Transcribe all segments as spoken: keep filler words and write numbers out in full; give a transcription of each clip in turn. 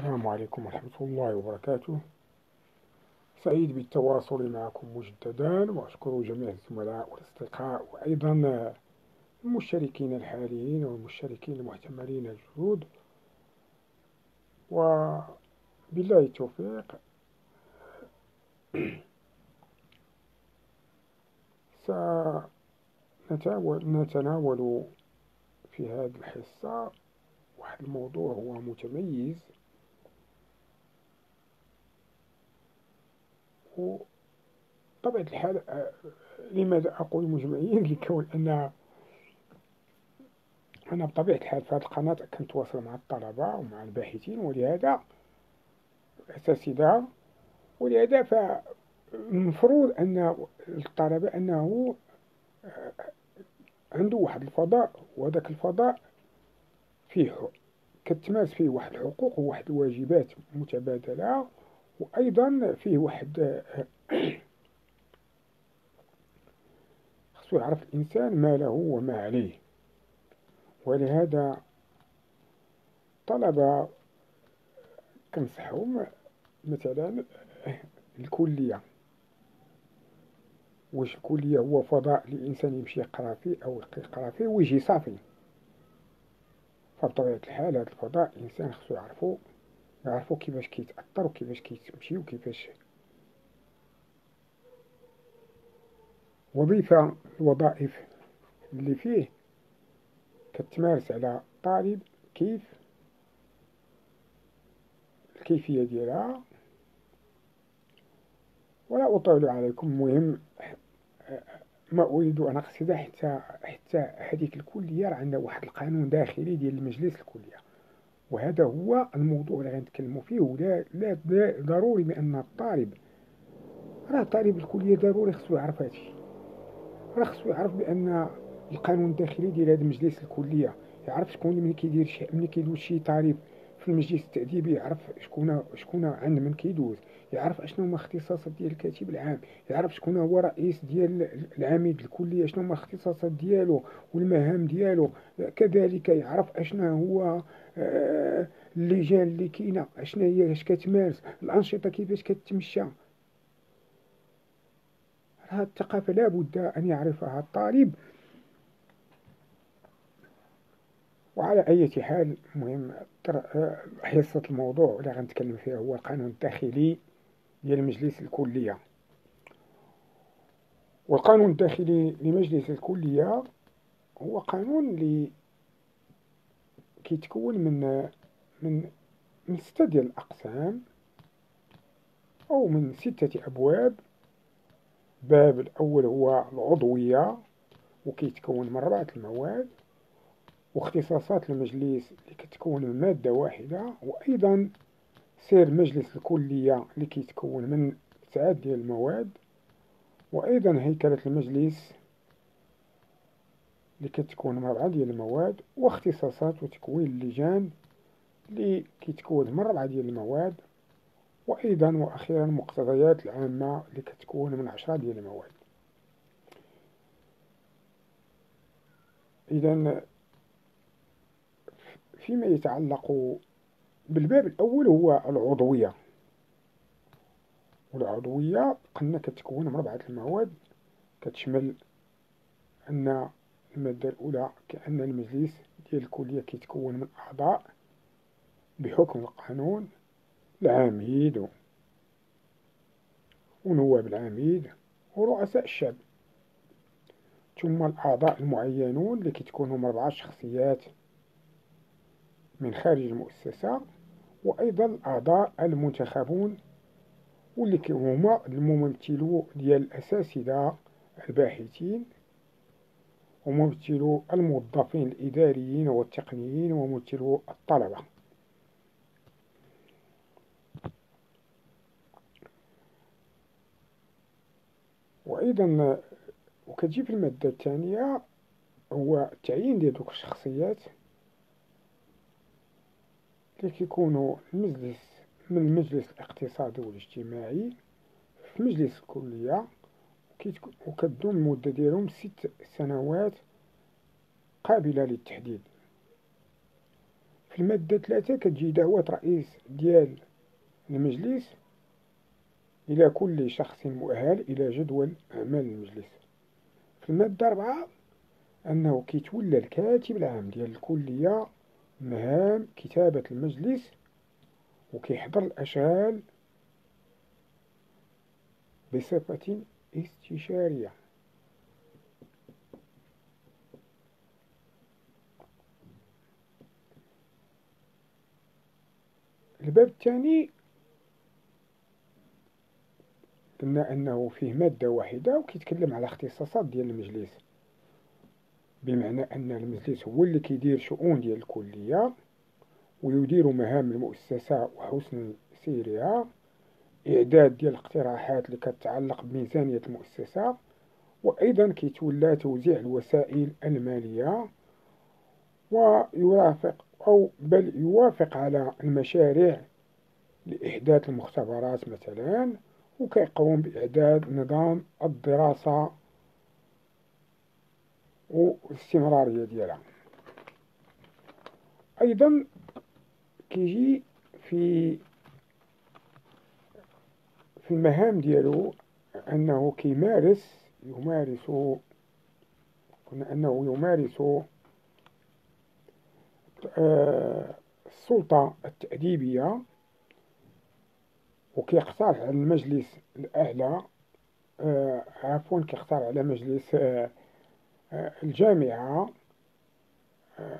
السلام عليكم ورحمة الله وبركاته. سعيد بالتواصل معكم مجددا، وأشكر جميع الزملاء والأصدقاء وأيضا المشتركين الحاليين والمشتركين المحتملين الجدد، وبالله التوفيق. سنتناول في هذه الحصة واحد الموضوع هو متميز، وطبعا الحال لماذا أقول متميز؟ لكون أن أنا بطبيعة الحال في هذه القناة كنتواصل مع الطلبة ومع الباحثين، ولهذا الأساتذة، ولهذا فالمفروض أن الطلبة أنه عنده واحد الفضاء، وهذاك الفضاء فيه كتمارس فيه واحد الحقوق وواحد الواجبات متبادلة، وأيضا فيه واحد خصو يعرف الإنسان ما له وما عليه. ولهذا طلبة كنصحهم مثلا الكلية. واش الكلية هو فضاء الإنسان يمشي يقرا فيه أو يقرا فيه ويجي صافي؟ فبطبيعة الحال هذا الفضاء الإنسان خصو يعرفو يعرفو كيفاش كيتأثر وكيفاش كيتمشي وكيفاش. وظيفة الوظائف اللي فيه كتمارس على الطالب كيف الكيفية ديالها. ولا أطول عليكم، مهم ما أريد أن أقصد حتى حتى هذيك الكلية راه عندها واحد القانون داخلي ديال المجلس الكلية، وهذا هو الموضوع اللي غنتكلموا فيه. ولا لا لا ضروري بأن الطالب راه طالب الكلية ضروري خصو يعرف هادشي، راه خصو يعرف بأن القانون الداخلي ديال هذا مجلس الكلية، يعرف شكون ملي كيدير شي ملي كيدوز شي طالب في المجلس التأديبي، يعرف شكون شكون عند من كيدوز، يعرف اشنو هما الاختصاصات ديال الكاتب العام، يعرف شكون هو رئيس ديال العميد الكلية، شنو هما الاختصاصات ديالو والمهام ديالو. كذلك يعرف اشنا هو آه اللجان اللي كاينه، اشنا هي اش كتمارس الانشطه كيفاش كتمشى. هذه الثقافة لا بد أن يعرفها الطالب. وعلى أي حال مهم حصة الموضوع اللي غنتكلم فيها هو القانون الداخلي ديال مجلس الكلية. والقانون الداخلي لمجلس الكلية هو قانون اللي كيتكون من من من ستة ديال الأقسام أو من ستة أبواب. الباب الأول هو العضوية، وكيتكون من أربعة المواد، واختصاصات المجلس اللي كتكون من مادة واحدة، وأيضا سير مجلس الكلية اللي كيتكون من تسعة ديال المواد، وأيضا هيكلة المجلس اللي كتكون من أربعة ديال المواد، واختصاصات وتكوين اللجان اللي كيتكون من أربعة ديال المواد، وأيضا وأخيرا مقتضيات العامة اللي كتكون من عشرة ديال المواد. إذا فيما يتعلق بالباب الأول هو العضوية. والعضوية قلنا كتكون من أربعة المواد، كتشمل أن المادة الأولى كأن المجلس ديال الكلية كيتكون من أعضاء بحكم القانون، العميد ونواب العميد ورؤساء الشعب، ثم الأعضاء المعينون اللي كيتكونوا من أربعة شخصيات من خارج المؤسسة، وأيضا الأعضاء المنتخبون واللي هما الممثلو ديال الأساتذة الباحثين وممثلو الموظفين الإداريين والتقنيين وممثلو الطلبة. وأيضا وكتجي في المادة الثانية هو التعيين ديال دوك الشخصيات اللي كيكونوا المجلس من المجلس الاقتصادي والاجتماعي في مجلس الكلية، وكتدوم المدة ديالهم ست سنوات قابلة للتحديد. في المادة ثلاثة كتجي دعوة رئيس ديال المجلس إلى كل شخص مؤهل إلى جدول أعمال المجلس. في المادة أربعة أنه كيتولى الكاتب العام ديال الكلية مهام كتابة المجلس وكيحضر الأشغال بصفة استشارية. الباب الثاني قلنا أنه فيه مادة واحدة وكيتكلم على اختصاصات ديال المجلس، بمعنى أن المجلس هو اللي كيدير شؤون ديال الكلية ويدير مهام المؤسسة وحسن سيرها، إعداد ديال الاقتراحات اللي كتتعلق بميزانية المؤسسة، وأيضا كيتولى توزيع الوسائل المالية ويرافق أو بل يوافق على المشاريع لإحداث المختبرات مثلا، وكيقوم بإعداد نظام الدراسة والاستمرارية ديالها. أيضا كيجي في في المهام ديالو أنه كيمارس يمارس قلنا أنه يمارس آه السلطة التأديبية، وكيقترح على المجلس الأعلى آه عفوا كيقترح على مجلس آه آه الجامعة آه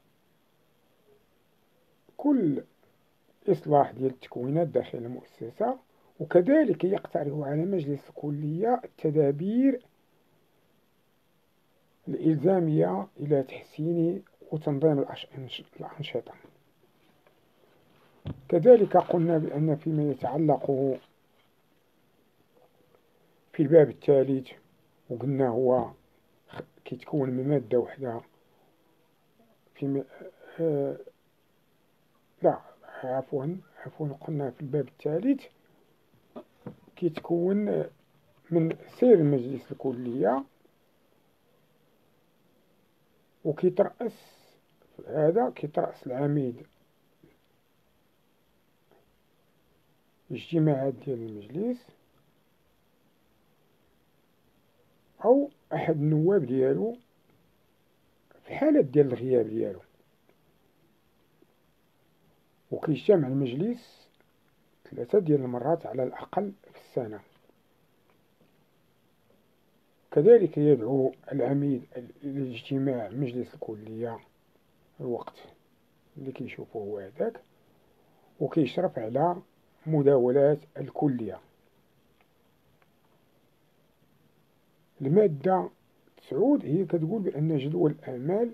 كل إصلاح ديال التكوينات داخل المؤسسة، وكذلك يقترح على مجلس الكلية التدابير الإلزامية إلى تحسين وتنظيم الأنشطة. كذلك قلنا بأن فيما يتعلق في الباب الثالث وقلنا هو كيتكون من مادة واحدة في م... آه... لا عفوا عفوا قلنا في الباب الثالث كيتكون من سير مجلس الكلية، وكيترأس هذا كيترأس العميد الاجتماعات ديال المجلس أو أحد النواب ديالو في حالة ديال الغياب ديالو، وكيجتمع المجلس ثلاثة ديال المرات على الأقل في السنة. كذلك يدعو العميد لاجتماع مجلس الكلية الوقت اللي كيشوفه هو هذاك، وكيشرف على مداولات الكلية. المادة تسعود هي كتقول بأن جدول الأعمال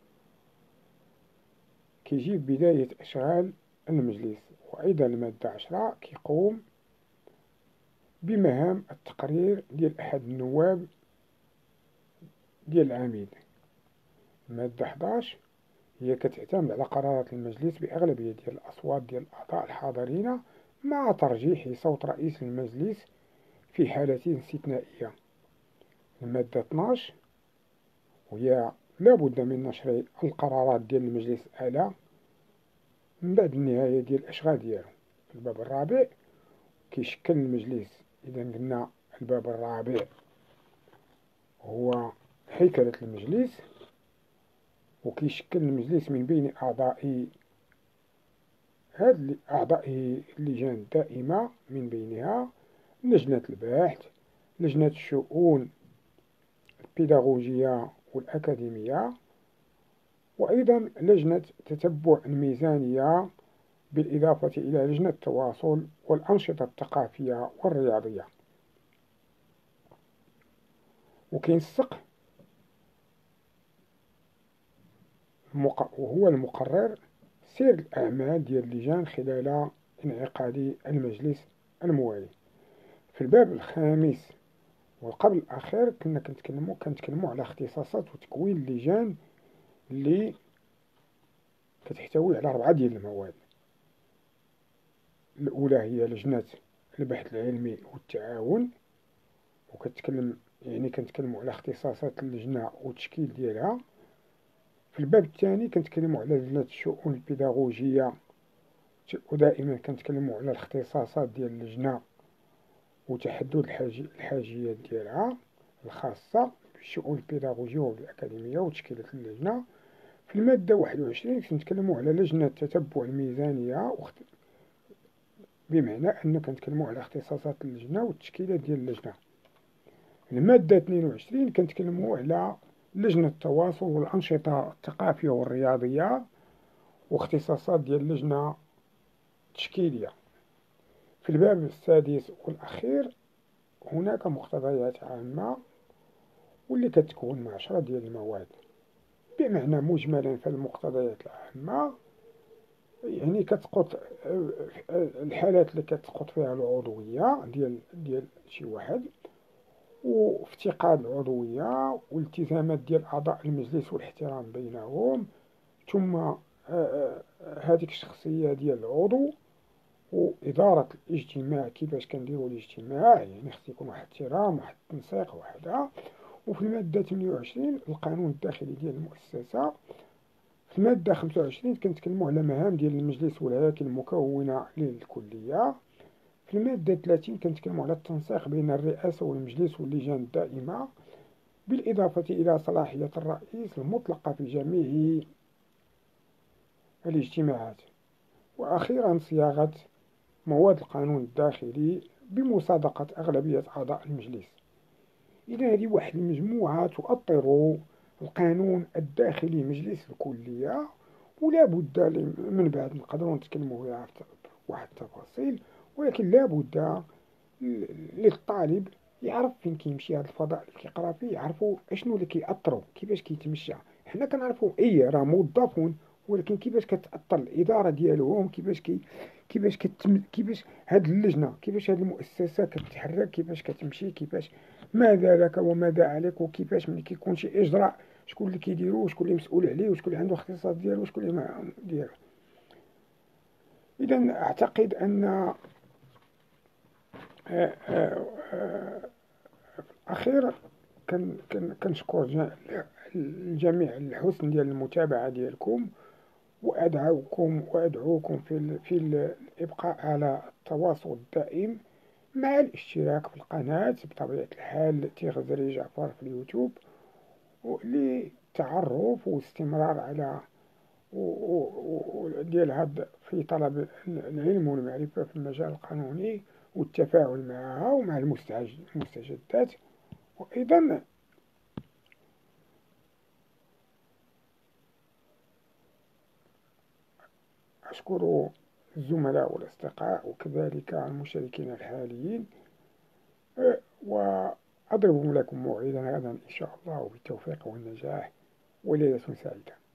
كيجيب بداية أشغال المجلس، وأيضا المادة عشرة كيقوم بمهام التقرير ديال أحد النواب ديال العميد. المادة حداش هي كتعتمد على قرارات المجلس بأغلبية ديال الأصوات ديال الأعضاء الحاضرين مع ترجيح صوت رئيس المجلس في حالة استثنائية. المادة اثناش وهي لابد من نشر القرارات ديال المجلس الأعلى من بعد النهاية ديال الأشغال ديالو. في الباب الرابع كيشكل المجلس، إذا قلنا الباب الرابع هو هيكلة المجلس، وكيشكل المجلس من بين أعضاء هاد أعضاء اللجان الدائمة، من بينها لجنة البحث، لجنة الشؤون البيداغوجية والأكاديمية، وأيضا لجنة تتبع الميزانية، بالإضافة إلى لجنة التواصل والأنشطة الثقافية والرياضية. وكينسق وهو المقرر سير الأعمال ديال اللجان خلال انعقاد المجلس الموالي. في الباب الخامس وقبل الأخير كنا كنتكلموا كنتكلموا على اختصاصات وتكوين اللجان اللي كتحتوي على أربعة ديال المواد. الأولى هي لجنة البحث العلمي والتعاون، وكتكلم يعني كنتكلموا على اختصاصات اللجنة والتشكيل ديالها. في الباب الثاني كنتكلموا على لجنة الشؤون البيداغوجية، ودائما كنتكلموا على الاختصاصات ديال اللجنة وتحدد الحاجي الحاجيات ديالها الخاصة بالشؤون البيداغوجية والأكاديمية وتشكيلة اللجنة. في المادة واحد وعشرين كنتكلموا على لجنة تتبع الميزانية، بمعنى أن كنتكلموا على اختصاصات اللجنة والتشكيلة ديال اللجنة. المادة اثنين وعشرين كنتكلموا على لجنة التواصل والأنشطة الثقافية والرياضية واختصاصات ديال اللجنة التشكيلية. في الباب السادس والأخير هناك مقتضيات عامة واللي كتكون من عشرة ديال المواد. بمعنى مجملا فالمقتضيات العامة يعني كتسقط الحالات اللي كتسقط فيها العضوية ديال ديال شي واحد، وافتقاد العضوية والالتزامات ديال أعضاء المجلس والاحترام بينهم، ثم هذيك الشخصية ديال العضو وإدارة الاجتماع، كيفاش كنديروا الاجتماع، يعني خص يكون واحد الاحترام واحد التنسيق وحدة. وفي المادة ثمانية وعشرين القانون الداخلي ديال المؤسسة. في المادة خمسة وعشرين كنتكلموا على مهام ديال المجلس والهياكل المكونة للكلية. في المادة ثلاثين كنتكلموا على التنسيق بين الرئاسة والمجلس واللجان الدائمة، بالإضافة إلى صلاحية الرئيس المطلقة في جميع الاجتماعات. وأخيرا صياغة مواد القانون الداخلي بمصادقة أغلبية أعضاء المجلس. إذا هذه واحد المجموعة تؤطر القانون الداخلي مجلس الكلية، ولا بد من بعد نقدروا نتكلموا فيها واحد التفاصيل، ولكن لا بد للطالب يعرف فين كيمشي هذا الفضاء اللي كيقرا فيه، يعرفوا اشنو اللي كيأثروا، كيفاش كيتمشى. حنا كنعرفوا اي راه موظفون، ولكن كيفاش كتأثر الإدارة ديالهم، كيفاش كي كيفاش كتم كيفاش هاد اللجنة، كيفاش هاد المؤسسة كتتحرك، كيفاش كتمشي، كيفاش ماذا لك وماذا عليك، وكيفاش ملي كيكون شي إجراء شكون اللي كيديرو، وشكون اللي مسؤول عليه، وشكون اللي عنده اختصاص ديالو، وشكون اللي ما ديالو. إذا أعتقد أن أخيرا كنشكر الجميع لحسن ديال المتابعة ديالكم، وأدعوكم وأدعوكم في في الإبقاء على التواصل الدائم مع الاشتراك في القناة بطبيعة الحال التي غزالي جعفر في اليوتيوب، للتعرف والاستمرار على ديال هاد في طلب العلم والمعرفة في المجال القانوني والتفاعل معها ومع المستجدات. وأيضا أشكر الزملاء والأصدقاء وكذلك المشاركين الحاليين، وأضرب لكم موعدا غدا إن شاء الله بالتوفيق والنجاح وليلة سعيدة.